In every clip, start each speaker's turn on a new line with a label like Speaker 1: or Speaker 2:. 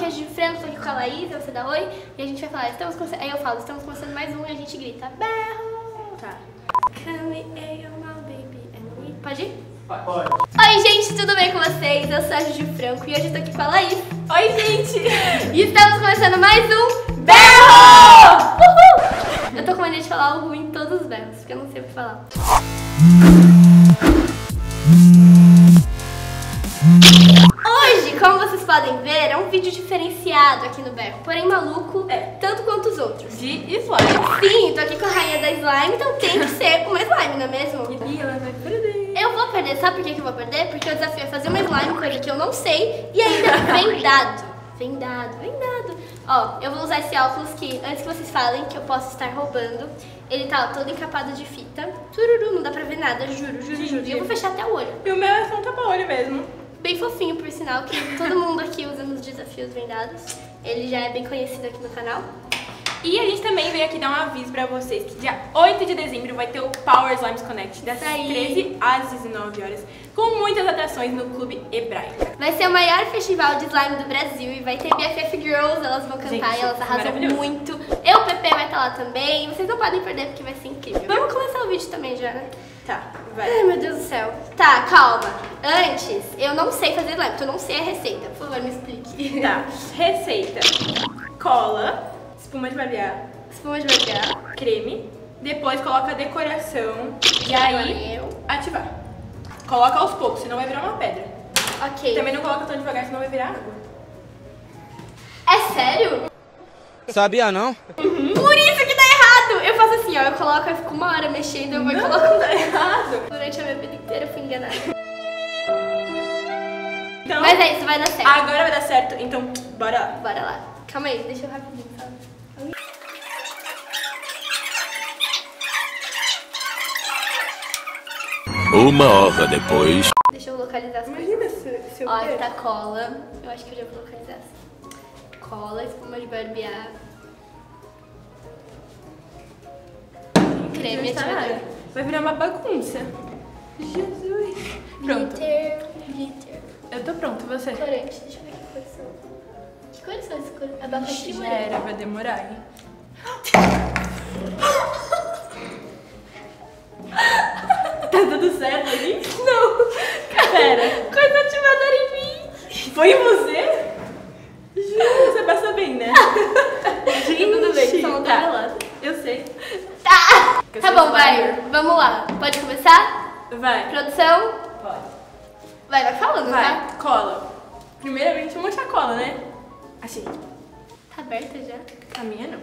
Speaker 1: Sérgio de Franco, tô aqui com a Laís, você dá oi, e a gente vai falar, aí eu falo, estamos começando mais um, e a gente grita, berro!
Speaker 2: Tá.
Speaker 1: Come here, my baby, and we... Pode ir?
Speaker 3: Pode.
Speaker 1: Oi, gente, tudo bem com vocês? Eu sou a Sérgio de Franco e hoje eu tô aqui com a Laís.
Speaker 2: Oi, gente!
Speaker 1: E estamos começando mais um berro! Uhul! Eu tô com mania de falar o ruim em todos os berros, porque eu não sei o que falar. Hoje, como vocês podem ver, é um vídeo diferenciado aqui no berro, porém maluco, tanto quanto os outros.
Speaker 2: De slime.
Speaker 1: Sim, tô aqui com a rainha da slime, então tem que ser uma slime, não é mesmo?
Speaker 2: E ela vai perder.
Speaker 1: Eu vou perder, sabe por que eu vou perder? Porque o desafio é fazer uma slime, coisa que eu não sei, e ainda vendado. Vendado. Ó, eu vou usar esse óculos que, antes que vocês falem que eu posso estar roubando, ele tá todo encapado de fita. Tururu, não dá pra ver nada, juro. E eu vou fechar até o olho.
Speaker 2: E o meu é só um tapa-olho mesmo.
Speaker 1: Bem fofinho, por sinal, que todo mundo aqui usa nos desafios vendados. Ele já é bem conhecido aqui no canal.
Speaker 2: E a gente também veio aqui dar um aviso pra vocês que dia 8 de dezembro vai ter o Power Slimes Connect das 13 às 19 horas, com muitas atrações no Clube Hebraico.
Speaker 1: Vai ser o maior festival de slime do Brasil e vai ter BFF Girls, elas vão cantar,
Speaker 2: Gente,
Speaker 1: e elas arrasam
Speaker 2: maravilhoso.
Speaker 1: muito. Eu, o PP, vai estar lá também, vocês não podem perder porque vai ser incrível. Vamos começar o vídeo também já, né?
Speaker 2: Tá, vai.
Speaker 1: Ai, meu Deus do céu. Tá, calma. Antes, eu não sei fazer slime, porque eu não sei a receita. Por favor, me explique.
Speaker 2: Tá, receita. Cola, espuma de barbear,
Speaker 1: Espuma de barbear.
Speaker 2: creme, depois coloca a decoração e aí
Speaker 1: Eu.
Speaker 2: ativar. Coloca aos poucos, senão vai virar uma pedra.
Speaker 1: Ok.
Speaker 2: Também não coloca tão devagar, senão vai virar água.
Speaker 1: É sério?
Speaker 4: Sabia não?
Speaker 1: Por isso que dá errado! Eu faço assim, ó, eu coloco, eu fico uma hora mexendo, eu vou e coloco.
Speaker 2: Tá errado.
Speaker 1: Durante a minha vida inteira eu fui enganada.
Speaker 2: Então,
Speaker 1: Mas é isso, vai dar certo.
Speaker 2: agora vai dar certo, então bora lá.
Speaker 1: Bora lá. Calma aí, deixa eu rapidinho, sabe?
Speaker 5: Uma hora depois.
Speaker 1: Deixa eu localizar as coisas.
Speaker 2: Imagina se eu
Speaker 1: Ó, aqui tá cola. Eu acho que eu já vou localizar assim. Cola, espuma de barbear. Creme ativador.
Speaker 2: Vai virar uma bagunça. Jesus. Pronto.
Speaker 1: Glitter.
Speaker 2: Eu tô pronto, você?
Speaker 1: Corante, deixa eu ver que cores são. Que cores são essas cores? Abacaxi,
Speaker 2: Já
Speaker 1: morango.
Speaker 2: era, vai demorar, hein? Tá tudo certo ali? Não. Pera.
Speaker 1: Coisa ativadora em mim.
Speaker 2: Foi em você? Juro, você passa bem, né? Gente,
Speaker 1: Tudo bem, só não tá
Speaker 2: tá.
Speaker 1: enrolado.
Speaker 2: Eu sei.
Speaker 1: Tá!
Speaker 2: Eu
Speaker 1: Tá
Speaker 2: sei
Speaker 1: bom,
Speaker 2: que
Speaker 1: vai. Vamos lá. Pode começar?
Speaker 2: Vai.
Speaker 1: Produção?
Speaker 2: Pode.
Speaker 1: Vai falando,
Speaker 2: Vai,
Speaker 1: tá?
Speaker 2: cola. Primeiramente, vamos achar cola, né? Achei.
Speaker 1: Tá aberta já?
Speaker 2: A minha não.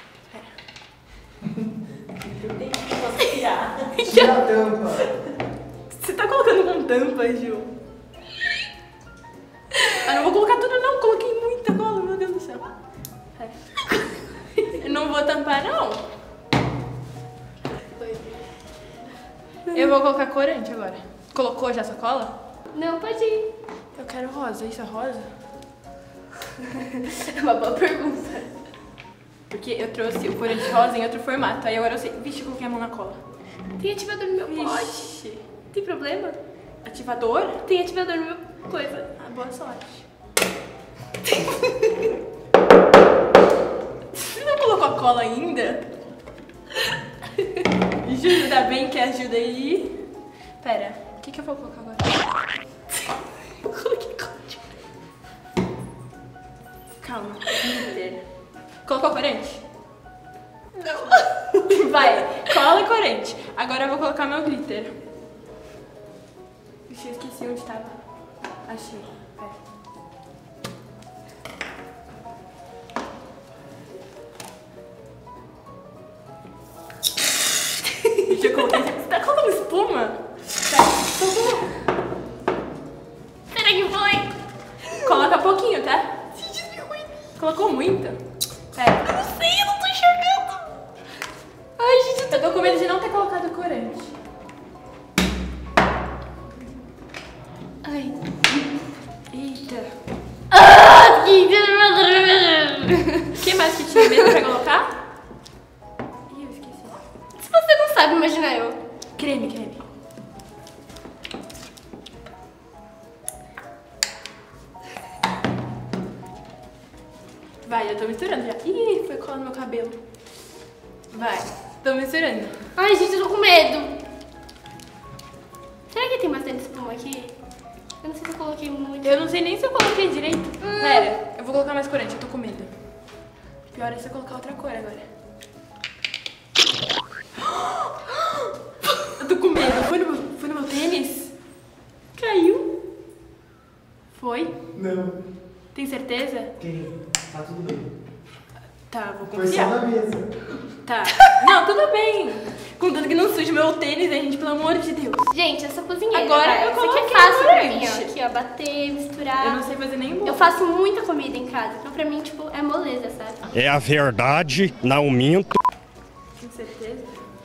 Speaker 2: Pera. Eu tenho que tirar.
Speaker 3: Tira a tampa.
Speaker 2: Você tá colocando com tampa, Gil? Eu não vou colocar tudo não, coloquei muita cola, meu Deus do céu. Pera. Eu não vou tampar, não. Eu vou colocar corante agora. Colocou já sua cola?
Speaker 1: Não, pode ir.
Speaker 2: Eu quero rosa, isso é rosa?
Speaker 1: É uma boa pergunta.
Speaker 2: Porque eu trouxe o corante rosa em outro formato, aí agora eu sei. Vixe, eu coloquei a mão na cola.
Speaker 1: Tem ativador no meu pote.
Speaker 2: Vixe.
Speaker 1: Tem problema?
Speaker 2: Ativador?
Speaker 1: Tem ativador no meu coisa.
Speaker 2: Ah, boa sorte. Você não colocou a cola ainda? Juro, ainda bem que ajuda aí. Pera, o que eu vou colocar agora?
Speaker 1: Coloquei código.
Speaker 2: Calma, glitter. Colocou corante?
Speaker 1: Não.
Speaker 2: Vai, cola e corante. Agora eu vou colocar meu glitter. Ixi, eu esqueci onde tava. Achei. Pera. Deixa eu colocar. Você tá colocando espuma? Pera,
Speaker 1: Será que foi?
Speaker 2: coloca pouquinho, tá? Colocou muito? Pera.
Speaker 1: Eu não sei, eu não tô enxergando. Ai, gente,
Speaker 2: Eu tô com medo de não ter colocado corante.
Speaker 1: Ai.
Speaker 2: Eita.
Speaker 1: Ah,
Speaker 2: O que mais que tinha mesmo pra colocar? Ih, eu esqueci.
Speaker 1: se você não sabe, imagina eu.
Speaker 2: Creme. Vai, eu tô misturando já. Ih, foi colar no meu cabelo. Vai, tô misturando.
Speaker 1: Ai, gente, eu tô com medo. Será que tem bastante espuma aqui? Eu não sei se eu coloquei muito.
Speaker 2: Eu não sei nem se eu coloquei direito. Pera, eu vou colocar mais corante, eu tô com medo. Pior é se eu colocar outra cor agora. Eu tô com medo. Foi no meu tênis? Caiu? Foi?
Speaker 3: Não.
Speaker 2: Tem certeza?
Speaker 3: Quem? Tá tudo bem.
Speaker 2: Tá, vou
Speaker 3: Foi só
Speaker 2: confiar.
Speaker 3: na mesa.
Speaker 2: Tá. Não, tudo bem. Contanto que não suje meu tênis, hein, gente, pelo amor de Deus.
Speaker 1: Gente, eu sou cozinheira.
Speaker 2: Agora
Speaker 1: vai.
Speaker 2: eu
Speaker 1: Isso aqui é
Speaker 2: coloquei
Speaker 1: fácil pra
Speaker 2: corante.
Speaker 1: mim, ó. Aqui, ó, bater, misturar.
Speaker 2: Eu não sei fazer nem bolo.
Speaker 1: Eu faço muita comida em casa, então pra mim, tipo, é moleza, sabe?
Speaker 6: É a verdade, não minto.
Speaker 2: Com certeza.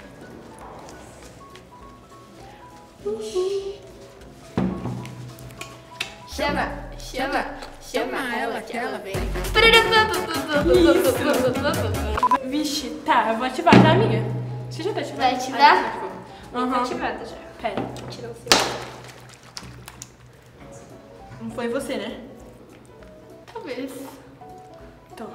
Speaker 1: Chama ela que ela vem.
Speaker 2: Vixe, tá, eu vou ativar, tá, amiga? Você já tá ativada?
Speaker 1: Vai ativar?
Speaker 2: Tá
Speaker 1: Tá ativada já.
Speaker 2: Pera,
Speaker 1: Tirou o seu.
Speaker 2: não foi você, né?
Speaker 1: Talvez.
Speaker 2: Toma.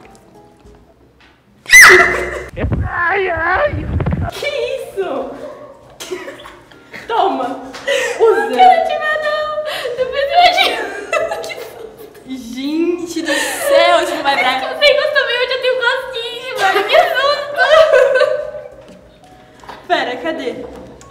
Speaker 1: Que isso?
Speaker 2: Toma!
Speaker 1: Não
Speaker 2: Usa!
Speaker 1: quero ativar, não. Depois eu ativo.
Speaker 2: Gente do céu, isso não vai dar.
Speaker 1: Eu sei gosto também, eu já tenho gostinho, mano. Que susto.
Speaker 2: Pera, cadê?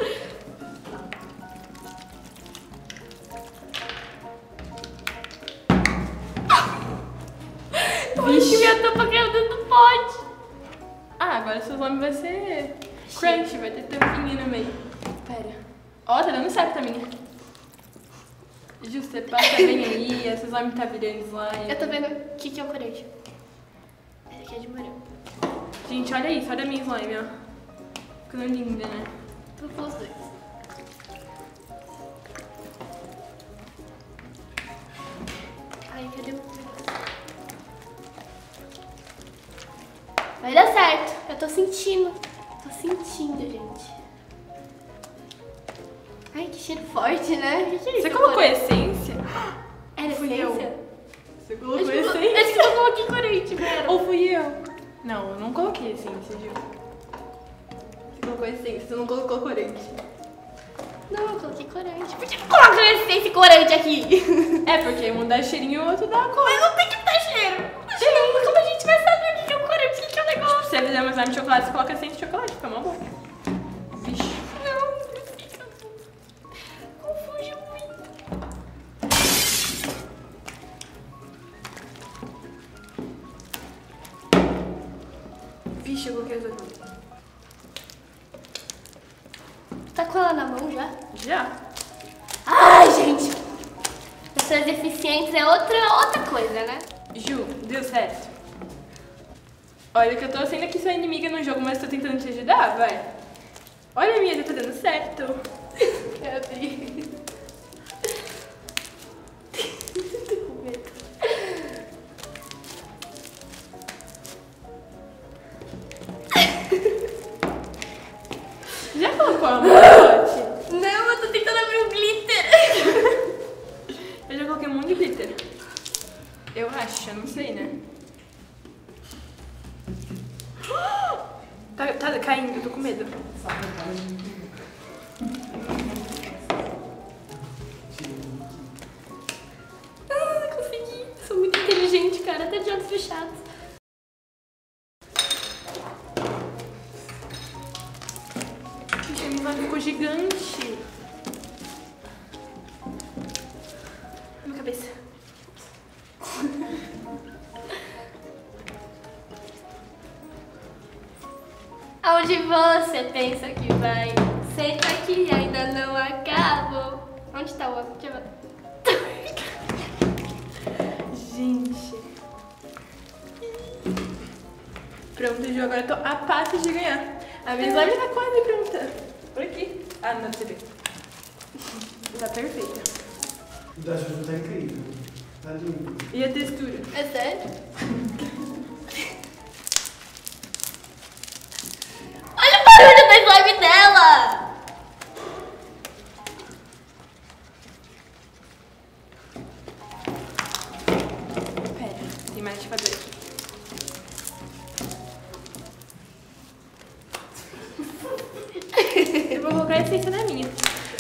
Speaker 1: Vixe, minha tampa caiu dentro do pote.
Speaker 2: Ah, agora seu nome vai ser crunch, vai ter tampinha no meio. Pera. Ó, tá dando certo a minha. Justo, você passa bem aí, essa slime tá virando slime.
Speaker 1: Eu tô vendo o que é o corante. Essa aqui é de morango.
Speaker 2: Gente, olha isso, olha a minha slime, ó. Ficando linda, né?
Speaker 1: Vou pôr os dois. Ai, cadê o... Vai dar certo. Eu tô sentindo. Tô sentindo, gente. Ai, que cheiro forte, né? Que é isso?
Speaker 2: Você colocou
Speaker 1: corante?
Speaker 2: essência?
Speaker 1: Era
Speaker 2: Fui
Speaker 1: essência?
Speaker 2: eu. Você
Speaker 1: Acho
Speaker 2: colocou
Speaker 1: que eu
Speaker 2: essência?
Speaker 1: coloquei corante, pera.
Speaker 2: Ou fui eu? Não, eu não coloquei essência, Gil. Você colocou essência, você não colocou corante.
Speaker 1: Não, eu coloquei corante. Por que eu coloco essência e corante aqui?
Speaker 2: É, porque um dá cheirinho e o outro dá cor.
Speaker 1: Mas não tem que dar cheiro. Como a gente vai saber o que é o corante, o que é o negócio?
Speaker 2: Se você fizer uma slime de chocolate, você coloca essência de chocolate, fica uma boa. Vixe.
Speaker 1: Não fica. Confunde muito.
Speaker 2: Vixe, eu coloquei as duas.
Speaker 1: Tá com ela na mão já?
Speaker 2: Já?
Speaker 1: Ai, gente. Pessoas deficientes é outra coisa, né?
Speaker 2: Ju, deu certo. Olha que eu tô sendo aqui sua inimiga no jogo, mas tô tentando te ajudar, vai. Olha a minha, já tá dando certo.
Speaker 1: Quero abrir. Tô com medo.
Speaker 2: Já colocou a mão no pote?
Speaker 1: Não, eu tô tentando abrir o glitter.
Speaker 2: Eu já coloquei um monte de glitter. Eu acho, eu não sei, né? Tá caindo, eu tô com medo.
Speaker 1: Ah, consegui. Sou muito inteligente, cara. Até de olhos fechados.
Speaker 2: Vixe, a minha ficou gigante. Minha cabeça.
Speaker 1: Aonde você pensa que vai? Senta aqui, ainda não acabou. Onde tá o outro? Deixa eu ver.
Speaker 2: Gente. Pronto, Ju, agora eu tô a passos de ganhar. A minha slime tá quase pronta. Por aqui. Ah, não dá pra você ver. Tá perfeita.
Speaker 3: O da Juju tá incrível. Tá lindo.
Speaker 2: E a textura?
Speaker 1: É sério? Olha o barulho da slime dela!
Speaker 2: Pera, tem mais ativador aqui. essência da minha.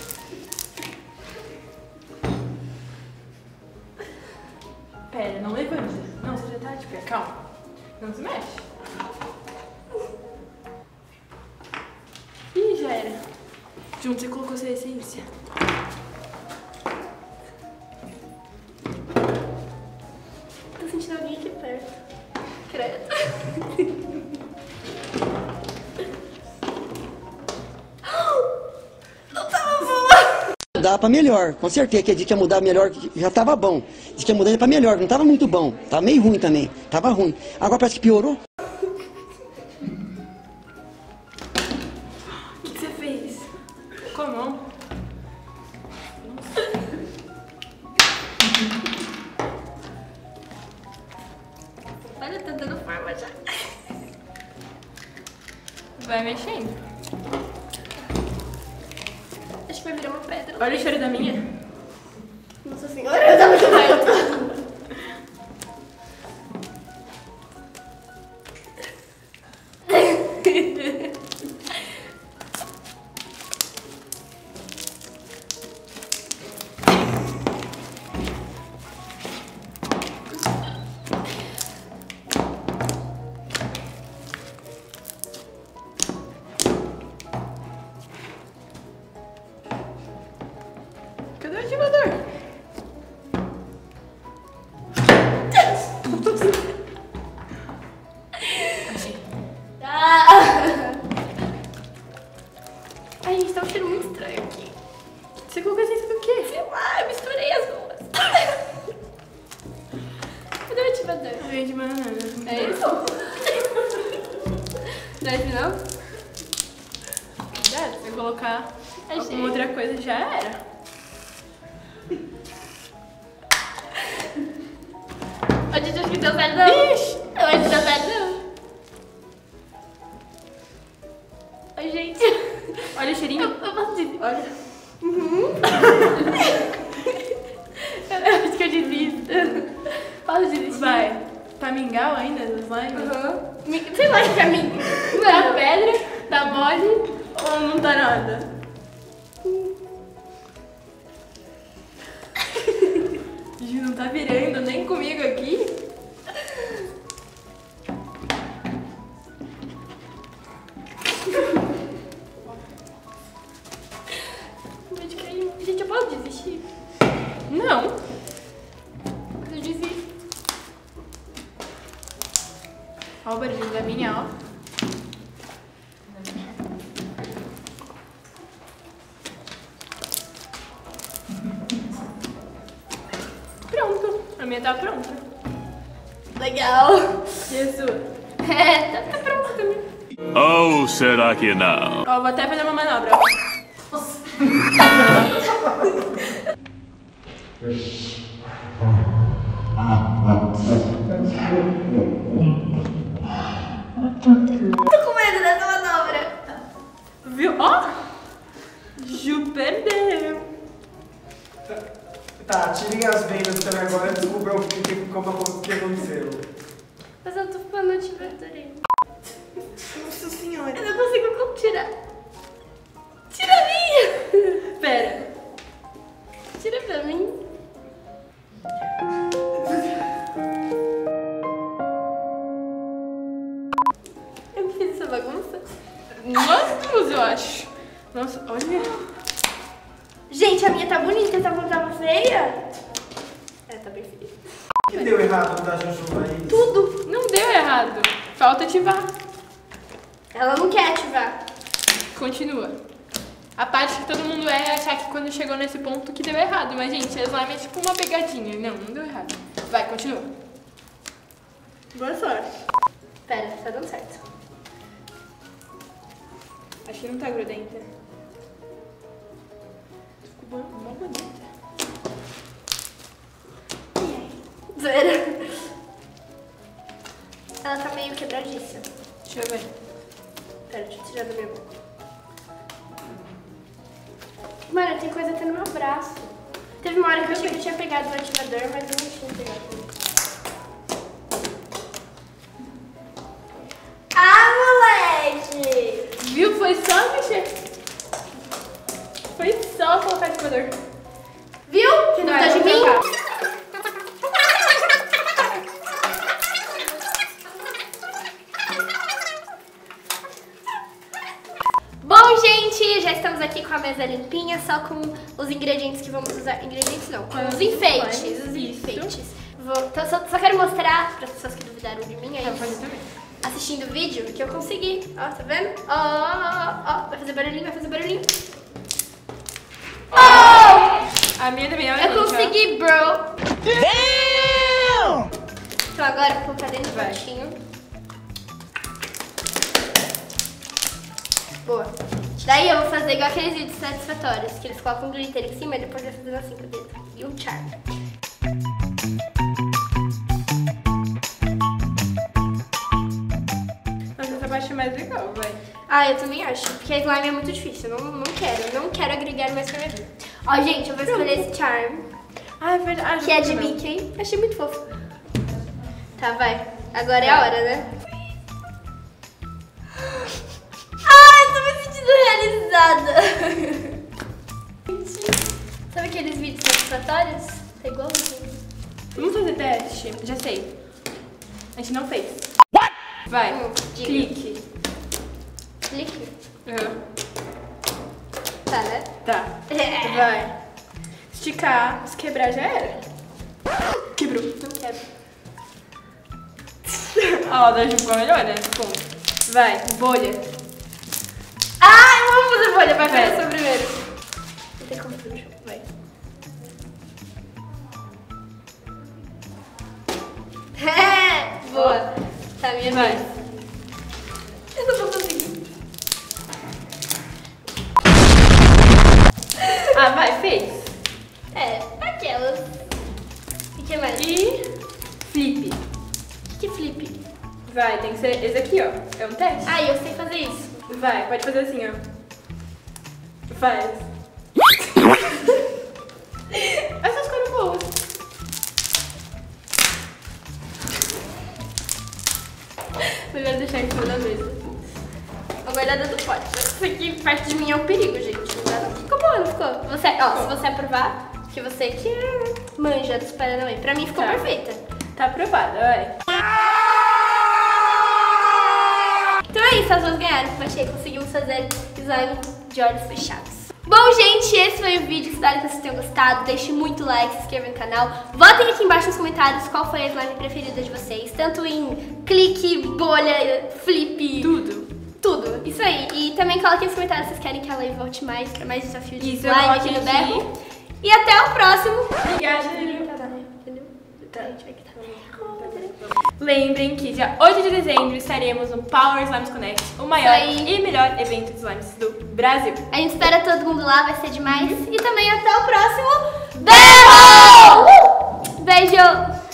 Speaker 2: Pera, não levanta. Não, você já tá de pé. Calma. Não se mexe. Ih, já era. Junto, você colocou sua essência.
Speaker 1: Tô sentindo alguém aqui perto. Credo. Não tava boa.
Speaker 7: Mudar pra melhor, com certeza que a gente ia mudar melhor, já tava bom. Diz que ia mudar pra melhor, não tava muito bom, tava meio ruim também, tava ruim. Agora parece que piorou.
Speaker 2: O que você fez? Com a mão.
Speaker 1: Olha, tá dando forma já.
Speaker 2: Vai mexendo.
Speaker 1: Acho que vai virar uma pedra.
Speaker 2: Olha o cheiro da minha.
Speaker 1: Nossa senhora, eu tava muito perto.
Speaker 2: Cadê o ativador?
Speaker 1: Ai, gente, tá um cheiro muito estranho aqui.
Speaker 2: Você colocou essência do quê?
Speaker 1: Sei lá, eu misturei as duas. Cadê o ativador?
Speaker 2: Veio de banana.
Speaker 1: É isso? Não é esse não?
Speaker 2: Cuidado, se você colocar
Speaker 1: Achei.
Speaker 2: alguma outra coisa já era.
Speaker 1: Ô, gente, acho que deu certo não.
Speaker 2: Ixi!
Speaker 1: Eu acho que deu certo não. Oi, gente.
Speaker 2: Olha o cheirinho.
Speaker 1: Eu posso dizer.
Speaker 2: Olha.
Speaker 1: Eu acho que eu desisto. Posso desistir?
Speaker 2: Vai. Tá mingau ainda do slime?
Speaker 1: Sei lá que é mim.
Speaker 2: Tá pedra? Tá mole? Ou não tá nada? Ju, não tá virando nem comigo aqui.
Speaker 1: Gente, eu posso desistir?
Speaker 2: Não.
Speaker 1: Eu desisto.
Speaker 2: Ó o barulho da minha, ó. Pronto. A minha tá pronta.
Speaker 1: Legal.
Speaker 2: E a sua?
Speaker 1: Tá pronto também.
Speaker 5: Ou será que não?
Speaker 2: Ó, vou até fazer uma manobra, ó.
Speaker 1: Tô com medo dessa manobra.
Speaker 2: Viu? Ó! Ju perdeu.
Speaker 3: Tá, tirem as vendas também agora e descubram o que aconteceu.
Speaker 1: Mas eu tô falando ativador aí.
Speaker 2: Nossa senhora.
Speaker 1: Eu não consigo tirar. Tira a minha.
Speaker 2: Pera.
Speaker 1: Tira pra mim. Eu fiz essa bagunça.
Speaker 2: Nós duas, eu acho. Nossa, olha.
Speaker 1: Gente, a minha tá bonita, essa não tava feia? É, tá bem feia.
Speaker 3: O que deu errado da Jujuba aí?
Speaker 2: Tudo. Não deu errado. Falta ativar.
Speaker 1: Ela não quer ativar.
Speaker 2: Continua. A parte que todo mundo é achar que quando chegou nesse ponto que deu errado. Mas, gente, a slime é tipo uma pegadinha. Não, não deu errado. Vai, continua. Boa sorte.
Speaker 1: Pera, tá dando certo.
Speaker 2: Acho que não tá grudenta. Ficou mó bonita.
Speaker 1: Zoeira. Ela tá meio quebradiça.
Speaker 2: Deixa eu ver.
Speaker 1: Pera, deixa eu tirar da minha boca. Mano, tem coisa até no meu braço. Teve uma hora que eu achei que eu tinha pegado o ativador, mas eu não tinha pegado. Ah, moleque!
Speaker 2: Viu? Foi só mexer. papel de coador.
Speaker 1: Viu? Que não tá de mim? Bom, gente, já estamos aqui com a mesa limpinha, só com os ingredientes que vamos usar. Ingredientes não, com os enfeites. Os enfeites. Só quero mostrar para as pessoas que duvidaram de mim aí, assistindo o vídeo, que eu consegui. Ó, tá vendo? Ó, vai fazer barulhinho, vai fazer barulhinho. Oh!
Speaker 2: A minha também, olha.
Speaker 1: Eu consegui, bro. Damn! Então agora vou colocar dentro do potinho. Boa. Daí eu vou fazer igual aqueles vídeos satisfatórios, que eles colocam glitter em cima e depois vai fazendo assim por dentro. E um charme.
Speaker 2: Mas essa parte é mais legal, vai.
Speaker 1: Ah, eu também acho, porque a slime é muito difícil. Eu não quero agregar mais pra minha vida. Ó, gente, eu vou escolher esse charm,
Speaker 2: Ah, é verdade.
Speaker 1: que é de Mickey. Achei muito fofo. Tá, vai. Agora é a hora, né? Ai, tô me sentindo realizada. Sabe aqueles vídeos satisfatórios? Tá igualzinho.
Speaker 2: Vamos fazer teste? Já sei. A gente não fez. Vai.
Speaker 1: Diga.
Speaker 2: Clique.
Speaker 1: Clique.
Speaker 2: Uhum.
Speaker 1: Tá, né?
Speaker 2: Tá. Vai. Esticar. Se quebrar já era. Quebrou.
Speaker 1: Não quero.
Speaker 2: Ó, da Ju ficou melhor, né? Bom. Vai. Bolha.
Speaker 1: Ai, vamos fazer bolha. Vai
Speaker 2: Vai.
Speaker 1: fazer primeiro. Não tem como fazer. Vai. Boa. Tá, minha
Speaker 2: Vai.
Speaker 1: vez. Eu não vou conseguir.
Speaker 2: Ah, vai. Fez.
Speaker 1: É, aquelas. O que mais?
Speaker 2: E flip.
Speaker 1: O que é flip?
Speaker 2: Vai, tem que ser esse aqui, ó. É um teste.
Speaker 1: Ah, eu sei fazer isso.
Speaker 2: Vai, pode fazer assim, ó. Faz. Essas coisas boas.
Speaker 1: Melhor deixar em cima da mesa. A guardada do pote. Isso aqui perto de mim é um perigo, gente. Ficou bom, não ficou? Você, ó, se você aprovar, que você que manja dos Paranauê. Pra mim ficou
Speaker 2: Tá.
Speaker 1: perfeita.
Speaker 2: Tá aprovada, vai.
Speaker 1: Então é isso, as duas ganharam. Baixei, conseguimos fazer slime de olhos fechados. Bom, gente, esse foi o vídeo. Espero que vocês tenham gostado. Deixe muito like, se inscreva no canal. Votem aqui embaixo nos comentários qual foi a slime preferida de vocês. Tanto em clique, bolha, flip. Tudo. Isso aí. E também coloquem nos comentários se vocês querem que a Lei volte mais pra mais desafio de
Speaker 2: Isso, eu
Speaker 1: slime
Speaker 2: coloquei
Speaker 1: aqui no
Speaker 2: aqui.
Speaker 1: Berro. E até o próximo.
Speaker 2: Obrigada,
Speaker 1: Entendeu?
Speaker 2: Tá.
Speaker 1: A gente vai quitar.
Speaker 2: Lembrem que dia 8 de dezembro estaremos no Power Slimes Connect, o maior
Speaker 1: Isso aí.
Speaker 2: e melhor evento de slimes do Brasil.
Speaker 1: A gente espera todo mundo lá, vai ser demais. E também até o próximo Berro! Beijo!